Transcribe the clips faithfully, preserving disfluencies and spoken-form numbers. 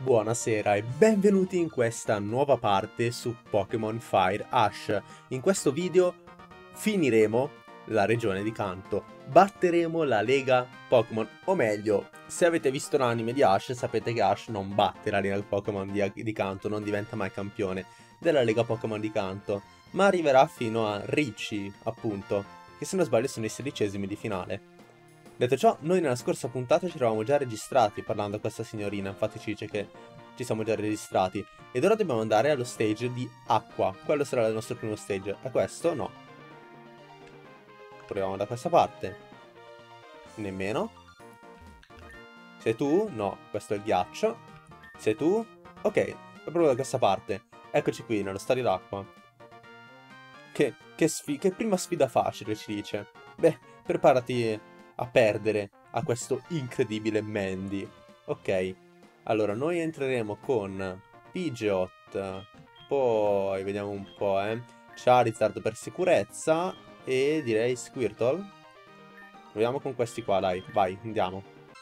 Buonasera e benvenuti in questa nuova parte su Pokémon Fire Ash. In questo video finiremo la regione di Kanto, batteremo la Lega Pokémon, o meglio, se avete visto l'anime di Ash sapete che Ash non batte la Lega Pokémon di, di Kanto, non diventa mai campione della Lega Pokémon di Kanto, ma arriverà fino a Ricci, appunto, che se non sbaglio sono i sedicesimi di finale. Detto ciò, noi nella scorsa puntata ci eravamo già registrati parlando a questa signorina, infatti ci dice che ci siamo già registrati. Ed ora dobbiamo andare allo stage di acqua, quello sarà il nostro primo stage. A questo no. Proviamo da questa parte. Nemmeno. Sei tu? No, questo è il ghiaccio. Sei tu? Ok, proprio da questa parte. Eccoci qui, nello stadio d'acqua. Che, che, che prima sfida facile, ci dice. Beh, preparati a perdere a questo incredibile Mandy. Ok, allora noi entreremo con Pidgeot, poi vediamo un po', eh. Charizard per sicurezza e direi Squirtle. Proviamo con questi qua, dai, vai, andiamo.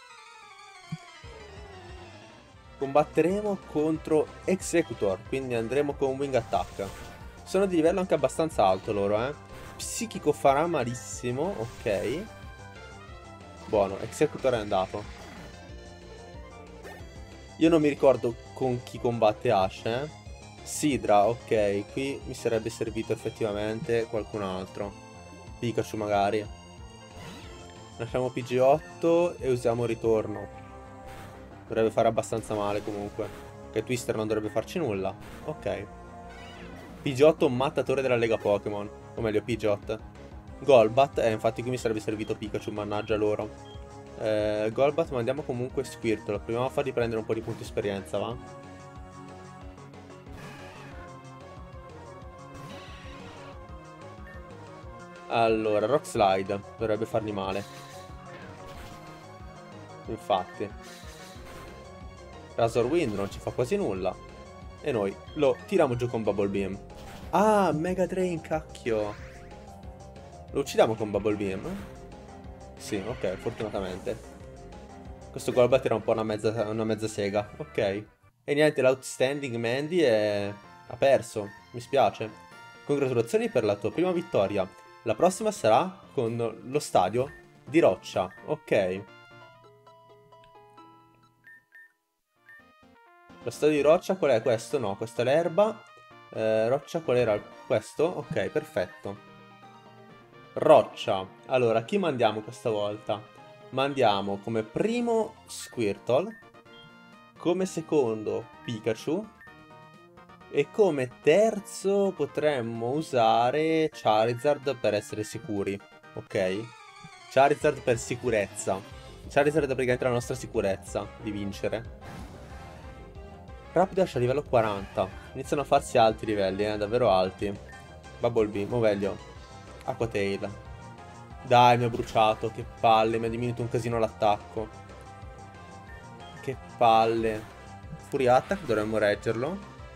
Combatteremo contro Executor, quindi andremo con Wing Attack. Sono di livello anche abbastanza alto loro, eh. Psichico farà malissimo, ok. Buono, Executor è andato. Io non mi ricordo con chi combatte Ash, eh. Sidra, ok, qui mi sarebbe servito effettivamente qualcun altro. Pikachu magari. Lasciamo P G otto e usiamo ritorno. Dovrebbe fare abbastanza male comunque. Che Twister non dovrebbe farci nulla. Ok. P G otto mattatore della Lega Pokémon. O meglio Pidgeot. Golbat, eh, infatti qui mi sarebbe servito Pikachu, mannaggia loro. Eh, Golbat, ma andiamo comunque Squirtle. Proviamo a fargli prendere un po' di punti esperienza, va? Allora, Rock Slide, dovrebbe fargli male. Infatti. Razor Wind non ci fa quasi nulla. E noi lo tiriamo giù con Bubble Beam. Ah, Mega Drain, cacchio. Lo uccidiamo con Bubble Beam? Sì, ok, fortunatamente. Questo Golbat era un po' una mezza, una mezza sega. Ok. E niente, l'Outstanding Mandy è... ha perso. Mi spiace. Congratulazioni per la tua prima vittoria. La prossima sarà con lo stadio di roccia. Ok. Lo stadio di roccia qual è questo? No, questa è l'erba. Eh, roccia qual era questo? Ok, perfetto. Roccia. Allora, chi mandiamo questa volta? Mandiamo come primo Squirtle, come secondo Pikachu e come terzo potremmo usare Charizard per essere sicuri, ok? Charizard per sicurezza. Charizard è praticamente la nostra sicurezza di vincere. Rapidash a livello quaranta. Iniziano a farsi alti livelli, eh, davvero alti. Bubble Beam, o meglio, Aqua Tail. Dai, mi ha bruciato, che palle, mi ha diminuito un casino l'attacco. Che palle. Fury Attack, dovremmo reggerlo.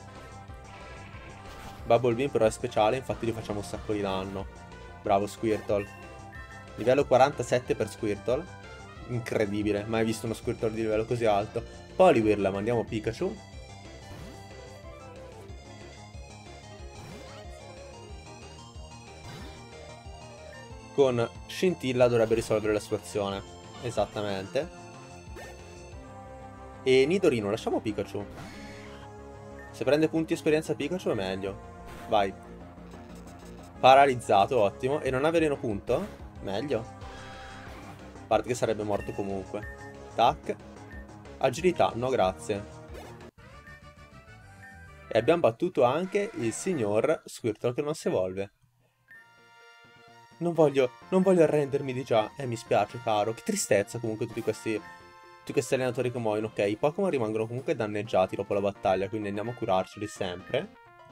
Bubble Beam però è speciale, infatti gli facciamo un sacco di danno. Bravo Squirtle. Livello quarantasette per Squirtle. Incredibile, mai visto uno Squirtle di livello così alto. Poliwhirl, mandiamo Pikachu. Con Scintilla dovrebbe risolvere la situazione. Esattamente. E Nidorino, lasciamo Pikachu. Se prende punti esperienza Pikachu è meglio. Vai. Paralizzato, ottimo. E non ha veleno punto? Meglio. A parte che sarebbe morto comunque. Tac. Agilità, no grazie. E abbiamo battuto anche il signor Squirtle che non si evolve. Non voglio, non voglio arrendermi di già. Eh, mi spiace, caro. Che tristezza comunque tutti questi, tutti questi allenatori che muoiono. Ok, i Pokémon rimangono comunque danneggiati dopo la battaglia, quindi andiamo a curarceli sempre.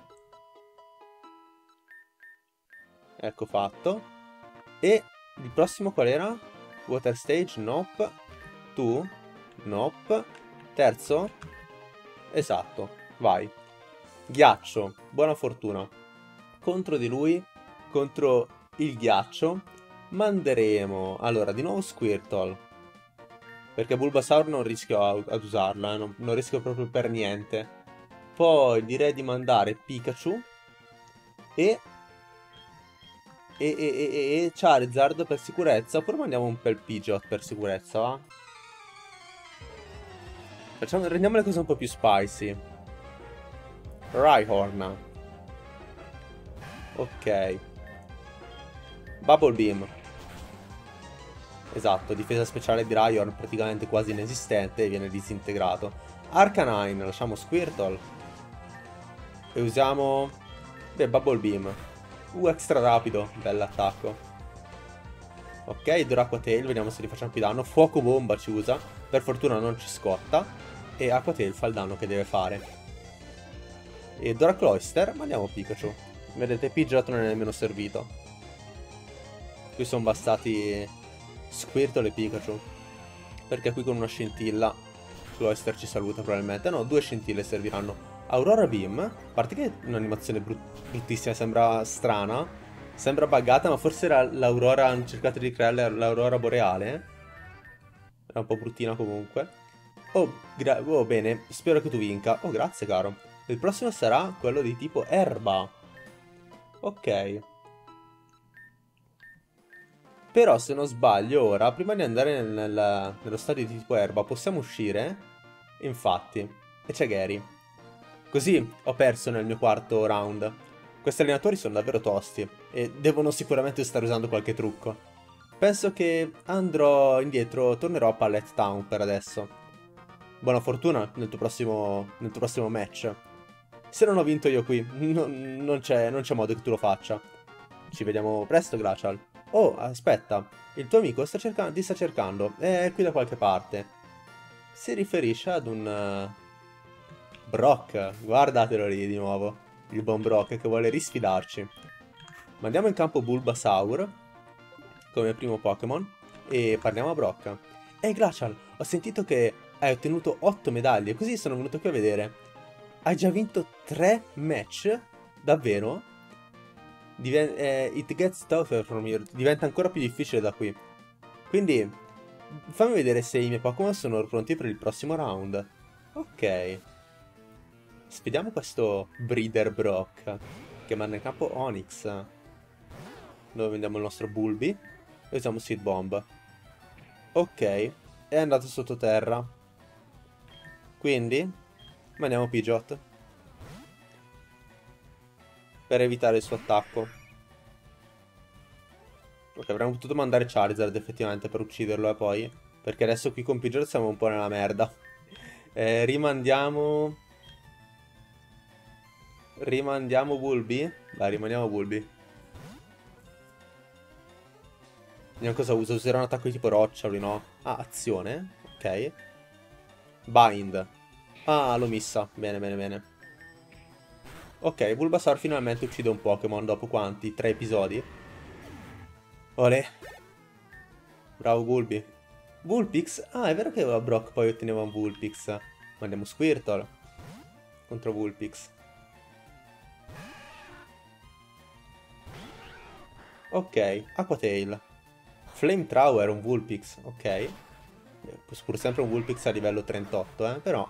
Ecco fatto. E il prossimo qual era? Water Stage, nope. Tu? Nope. Terzo? Esatto, vai. Ghiaccio, buona fortuna. Contro di lui, contro il ghiaccio, manderemo, allora, di nuovo Squirtle. Perché Bulbasaur non rischio a- ad usarla, eh, non, non rischio proprio per niente. Poi direi di mandare Pikachu e, e, e, e, e Charizard per sicurezza. Oppure mandiamo un bel Pidgeot per sicurezza, va? Facciamo, rendiamo le cose un po' più spicy. Rhyhorn. Ok. Bubble Beam. Esatto, difesa speciale di Rhyhorn praticamente quasi inesistente e viene disintegrato. Arcanine, lasciamo Squirtle. E usiamo... Beh, Bubble Beam. Uh, extra rapido, bell'attacco. Ok, Dura Tail, vediamo se gli facciamo più danno. Fuoco bomba ci usa, per fortuna non ci scotta. E Aqua Tail fa il danno che deve fare. E Dora Cloyster, mandiamo Pikachu. Vedete, Pidgeot non è nemmeno servito. Qui sono bastati Squirtle e Pikachu. Perché qui con una scintilla Cloyster ci saluta probabilmente. No, due scintille serviranno. Aurora Beam, a parte che è un'animazione brut bruttissima, sembra strana, sembra buggata, ma forse era l'Aurora, hanno cercato di creare l'Aurora Boreale. Era un po' bruttina comunque. Oh, oh, bene, spero che tu vinca. Oh, grazie caro. Il prossimo sarà quello di tipo erba. Ok. Però se non sbaglio ora, prima di andare nel, nel- nello stadio di tipo erba, possiamo uscire? Infatti. E c'è Gary. Così ho perso nel mio quarto round. Questi allenatori sono davvero tosti e devono sicuramente stare usando qualche trucco. Penso che andrò indietro, tornerò a Pallet Town per adesso. Buona fortuna nel tuo prossimo, nel tuo prossimo match. Se non ho vinto io qui, non, non c'è non c'è modo che tu lo faccia. Ci vediamo presto, Glacial. Oh, aspetta, il tuo amico sta cercando, ti sta cercando, è qui da qualche parte. Si riferisce ad un... eh, Brock, guardatelo lì di nuovo. Il buon Brock che vuole risfidarci. Mandiamo in campo Bulbasaur come primo Pokémon e parliamo a Brock. Ehi Glacial, ho sentito che hai ottenuto otto medaglie, così sono venuto qui a vedere. Hai già vinto tre match? Davvero? Diven eh, it gets tougher from here. Diventa ancora più difficile da qui. Quindi, fammi vedere se i miei Pokémon sono pronti per il prossimo round. Ok. Sfidiamo questo Breeder Brock che manda in campo Onix, dove vendiamo il nostro Bulby e usiamo Seed Bomb. Ok, è andato sottoterra. Quindi mandiamo Pidgeot per evitare il suo attacco. Ok, avremmo potuto mandare Charizard effettivamente per ucciderlo e poi, perché adesso qui con Pidgeot siamo un po' nella merda. eh, rimandiamo... Rimandiamo Bulby? Dai, rimandiamo Bulby. Vediamo cosa usa. Userà un attacco di tipo roccia, lui no? Ah, azione. Ok. Bind. Ah, l'ho missa. Bene, bene, bene. Ok, Bulbasaur finalmente uccide un Pokémon dopo quanti? Tre episodi? Olè. Bravo Bulby. Vulpix? Ah, è vero che aveva Brock poi otteneva un Vulpix. Mandiamo Squirtle contro Vulpix. Ok, Aqua Tail. Flame Thrower, un Vulpix, ok. Pur sempre un Vulpix a livello trentotto, eh, però.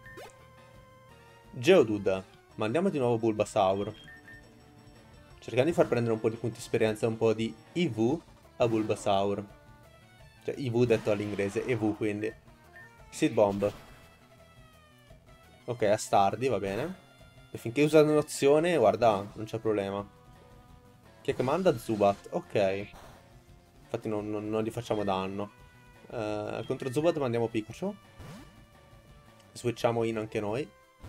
Geodude. Mandiamo di nuovo Bulbasaur. Cercando di far prendere un po' di punti esperienza, un po' di I V a Bulbasaur. Cioè, I V detto all'inglese, E V quindi. Seed Bomb. Ok, a Stardi, va bene. E finché usa un'azione, guarda, non c'è problema. Chi è che manda? Zubat, ok. Infatti non, non, non gli facciamo danno. Uh, contro Zubat mandiamo Pikachu. Switchiamo in anche noi.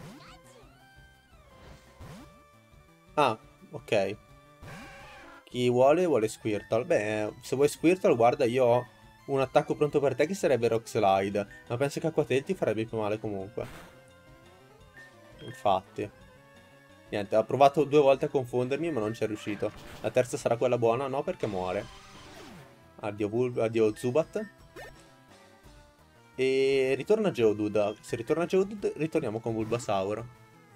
Ah, ok. Chi vuole, vuole Squirtle. Beh, se vuoi Squirtle, guarda, io ho un attacco pronto per te che sarebbe Rock Slide. Ma penso che Aqua Tail ti farebbe più male comunque. Infatti. Niente, ha provato due volte a confondermi, ma non ci è riuscito. La terza sarà quella buona? No, perché muore. Addio, Bulb addio Zubat. E ritorna Geodude. Se ritorna Geodude, ritorniamo con Bulbasaur.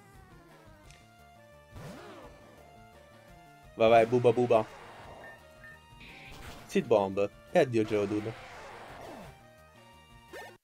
Vai vai, buba buba. Seed Bomb. E addio Geodude.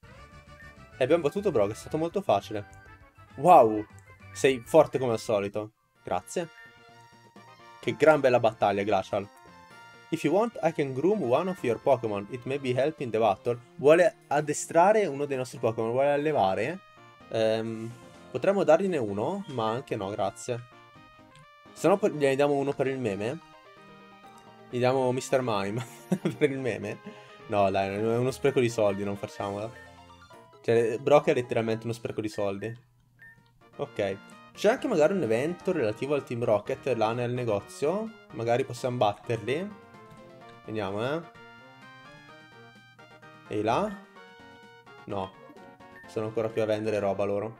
E abbiamo battuto Brock, è stato molto facile. Wow, sei forte come al solito. Grazie. Che gran bella battaglia, Glacial. If you want, I can groom one of your Pokémon. It may be help in the battle. Vuole addestrare uno dei nostri Pokémon, vuole allevare. Ehm, potremmo dargliene uno, ma anche no, grazie. Se no gliene diamo uno per il meme. Gli diamo mister Mime per il meme. No, dai, è uno spreco di soldi, non facciamola. Cioè, Brock è letteralmente uno spreco di soldi. Ok. C'è anche magari un evento relativo al Team Rocket là nel negozio. Magari possiamo batterli. Vediamo, eh. E là? No. Sono ancora più a vendere roba loro.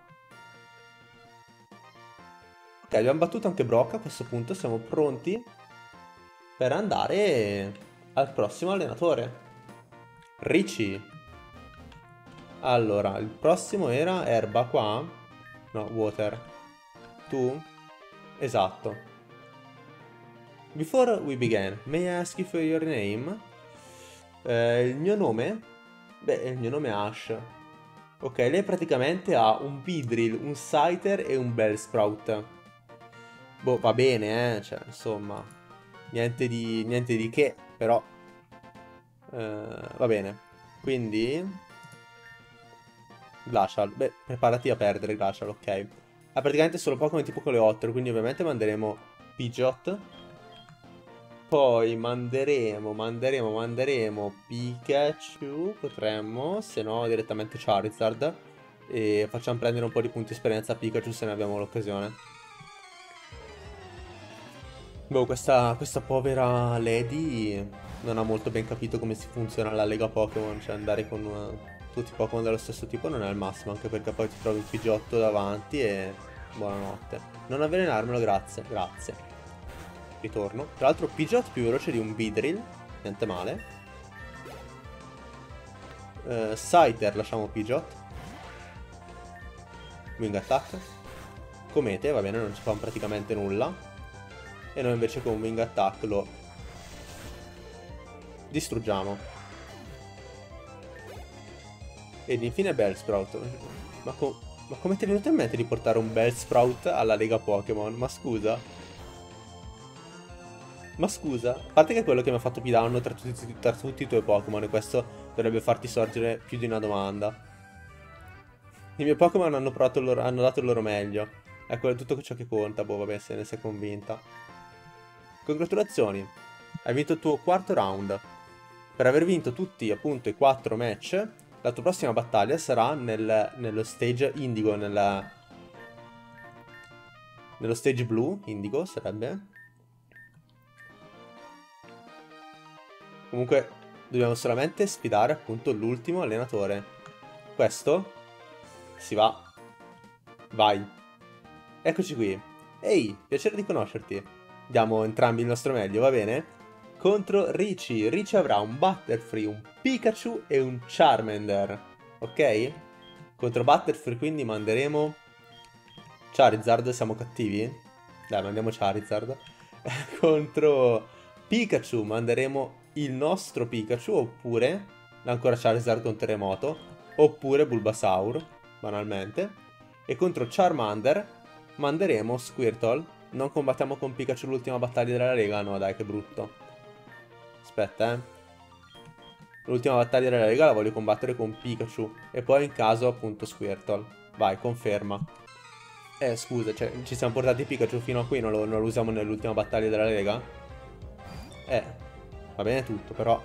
Ok, abbiamo battuto anche Brock a questo punto. Siamo pronti per andare al prossimo allenatore. Richie. Allora, il prossimo era Erba qua. No, Water. Tu? Esatto. Before we begin, may I ask you for your name? Eh, il mio nome? Beh, il mio nome è Ash. Ok, lei praticamente ha un Beedrill, un Scyther e un Bellsprout. Boh, va bene, eh, cioè, insomma, niente di, niente di che, però, eh, va bene. Quindi, Glacial, beh, preparati a perdere, Glacial, ok. Ha praticamente solo Pokémon tipo Coleottero, quindi ovviamente manderemo Pidgeot. Poi manderemo, manderemo, manderemo Pikachu, potremmo, se no direttamente Charizard. E facciamo prendere un po' di punti esperienza a Pikachu se ne abbiamo l'occasione. Boh, questa, questa povera Lady non ha molto ben capito come si funziona la Lega Pokémon, cioè andare con uh, tutti i Pokémon dello stesso tipo non è il massimo, anche perché poi ti trovi un Pidgeotto davanti e buonanotte. Non avvelenarmelo, grazie, grazie. Ritorno. Tra l'altro Pidgeot più veloce di un Beedrill, niente male. Uh, Scyther lasciamo Pidgeot. Wing Attack. Comete, va bene, non ci fa praticamente nulla. E noi invece con Wing Attack lo distruggiamo. Ed infine Bellsprout. Ma, co ma come ti è venuto in mente di portare un Bellsprout alla Lega Pokémon? Ma scusa. Ma scusa. A parte che è quello che mi ha fatto più danno tra tutti, tra tutti i tuoi Pokémon. E questo dovrebbe farti sorgere più di una domanda. I miei Pokémon hanno, hanno dato il loro meglio. Ecco, è tutto ciò che conta. Boh, vabbè, se ne sei convinta. Congratulazioni, hai vinto il tuo quarto round. Per aver vinto tutti appunto i quattro match, la tua prossima battaglia sarà nel, nello stage indigo, nella, nello stage blu, indigo sarebbe. Comunque dobbiamo solamente sfidare appunto l'ultimo allenatore. Questo si va. Vai. Eccoci qui. Ehi, piacere di conoscerti. Diamo entrambi il nostro meglio, va bene? Contro Richie. Richie avrà un Butterfree, un Pikachu e un Charmander. Ok? Contro Butterfree quindi manderemo Charizard, siamo cattivi? Dai, mandiamo Charizard. Contro Pikachu manderemo il nostro Pikachu, oppure ancora Charizard con Terremoto, oppure Bulbasaur, banalmente. E contro Charmander manderemo Squirtle. Non combattiamo con Pikachu l'ultima battaglia della Lega? No, dai, che brutto. Aspetta, eh. L'ultima battaglia della Lega la voglio combattere con Pikachu. E poi in caso, appunto, Squirtle. Vai, conferma. Eh, scusa, cioè, ci siamo portati Pikachu fino a qui, non lo, non lo usiamo nell'ultima battaglia della Lega? Eh, va bene tutto, però.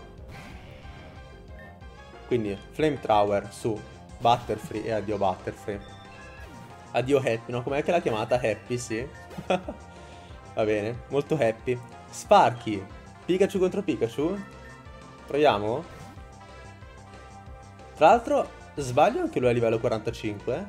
Quindi, Flamethrower su Butterfree e addio Butterfree. Addio Happy, no? Com'è che l'ha chiamata? Happy, sì. Va bene, molto happy. Sparky, Pikachu contro Pikachu? Proviamo? Tra l'altro, sbaglio anche lui a livello quarantacinque?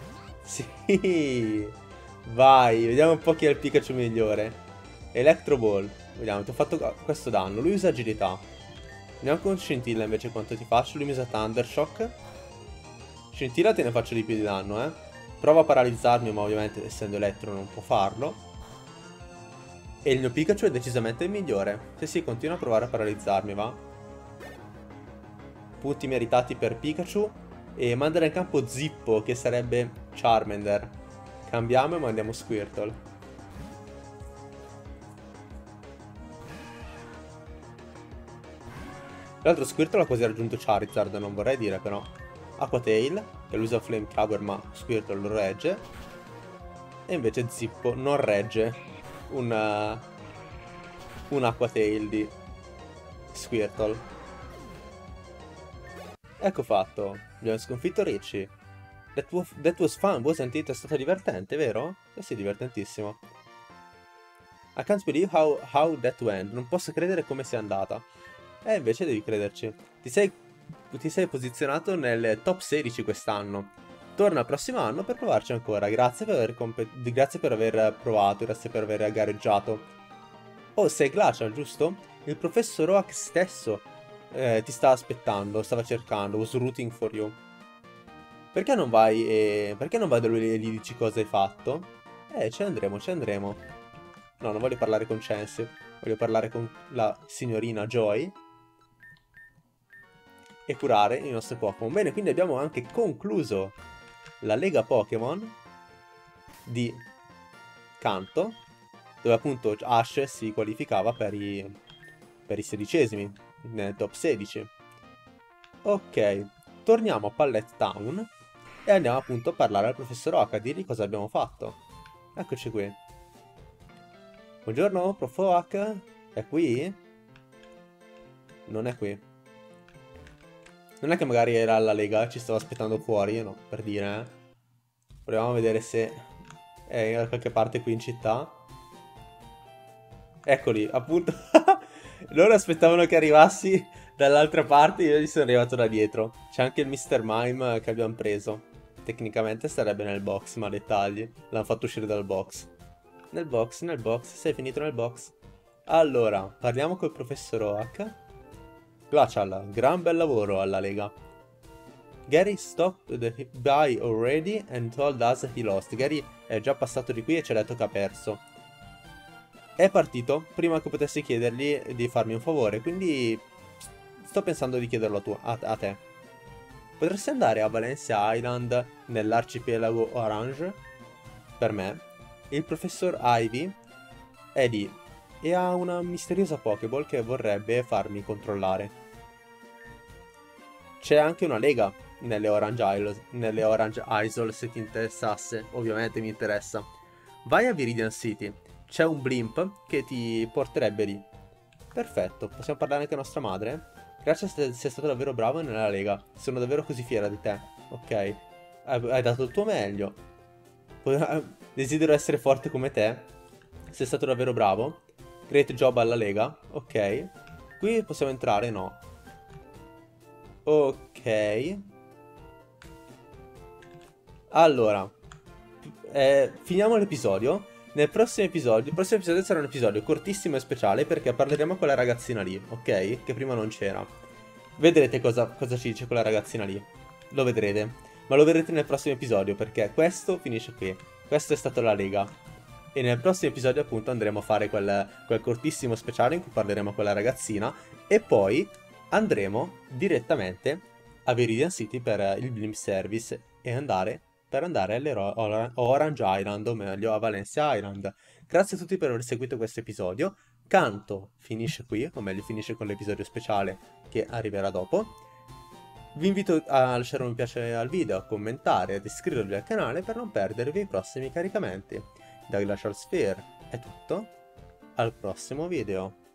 Sì! Vai, vediamo un po' chi è il Pikachu migliore. Electro Ball. Vediamo, ti ho fatto questo danno. Lui usa agilità. Andiamo con Scintilla invece quanto ti faccio. Lui mi usa Thundershock. Scintilla te ne faccio di più di danno, eh. Prova a paralizzarmi, ma ovviamente essendo elettro non può farlo. E il mio Pikachu è decisamente il migliore. Sì, sì, continua a provare a paralizzarmi, va. Punti meritati per Pikachu. e mandare in campo Zippo, che sarebbe Charmander. Cambiamo e mandiamo Squirtle. Tra l'altro Squirtle ha quasi raggiunto Charizard, non vorrei dire però. Aqua Tail, che lui usa Flamethrower ma Squirtle lo regge. E invece Zippo non regge un, uh, un Aqua Tail di Squirtle. Ecco fatto, abbiamo sconfitto Richie. That was, that was fun, wasn't it? È stato divertente, vero? Eh sì, divertentissimo. I can't believe how, how that went. Non posso credere come sia andata. E invece devi crederci. Ti sei, ti sei posizionato nel top sedici quest'anno. Torna il prossimo anno per provarci ancora. Grazie per aver, grazie per aver provato, grazie per aver gareggiato. Oh, sei Glacial, giusto? Il professor Oak stesso eh, ti stava aspettando, stava cercando, was rooting for you. Perché non vai e... perché non vai da lui e gli dici cosa hai fatto? Eh, ci andremo, ci andremo. No, non voglio parlare con Chansey, voglio parlare con la signorina Joy e curare i nostri Pokémon. Bene, quindi abbiamo anche concluso la Lega Pokémon di Kanto, dove appunto Ash si qualificava per i, per i sedicesimi, nel top sedici. Ok, torniamo a Pallet Town e andiamo appunto a parlare al professor Oak, a dirgli cosa abbiamo fatto. Eccoci qui. Buongiorno, prof Oak? È qui? Non è qui. Non è che magari era alla Lega, ci stava aspettando fuori, no, per dire, eh. Proviamo a vedere se è da qualche parte qui in città. Eccoli, appunto. Loro aspettavano che arrivassi dall'altra parte, io gli sono arrivato da dietro. C'è anche il mister Mime che abbiamo preso. Tecnicamente sarebbe nel box, ma dettagli. L'hanno fatto uscire dal box. Nel box, nel box, sei finito nel box. Allora, parliamo col professor Oak. Glacial, gran bel lavoro alla Lega. Gary stopped the by already and told us he lost. Gary è già passato di qui e ci ha detto che ha perso. È partito prima che potessi chiedergli di farmi un favore, quindi sto pensando di chiederlo a, tu, a, a te. Potresti andare a Valencia Island nell'arcipelago Orange? Per me. Il professor Ivy è lì e ha una misteriosa Pokéball che vorrebbe farmi controllare. C'è anche una lega nelle Orange Isles, nelle Orange Isles se ti interessasse, ovviamente mi interessa. Vai a Viridian City, c'è un blimp che ti porterebbe lì. Perfetto, possiamo parlare anche a nostra madre? Grazie, sei stato davvero bravo nella lega, sono davvero così fiera di te. Ok, hai, hai dato il tuo meglio. Desidero essere forte come te. Sei stato davvero bravo. Great job alla lega. Ok. Qui possiamo entrare? No. Ok. Allora. Eh, finiamo l'episodio. Nel prossimo episodio. Il prossimo episodio sarà un episodio cortissimo e speciale perché parleremo con la ragazzina lì. Ok? Che prima non c'era. Vedrete cosa, cosa ci dice quella ragazzina lì. Lo vedrete. Ma lo vedrete nel prossimo episodio perché questo finisce qui. Questa è stata la lega. E nel prossimo episodio appunto andremo a fare quel, quel cortissimo speciale in cui parleremo con la ragazzina. E poi andremo direttamente a Viridian City per il Blimp Service e andare per andare alle Orange Island, o meglio a Valencia Island. Grazie a tutti per aver seguito questo episodio. Kanto finisce qui, o meglio finisce con l'episodio speciale che arriverà dopo. Vi invito a lasciare un mi piace al video, a commentare, ad iscrivervi al canale per non perdervi i prossimi caricamenti. Da Glacial Sphere è tutto, al prossimo video.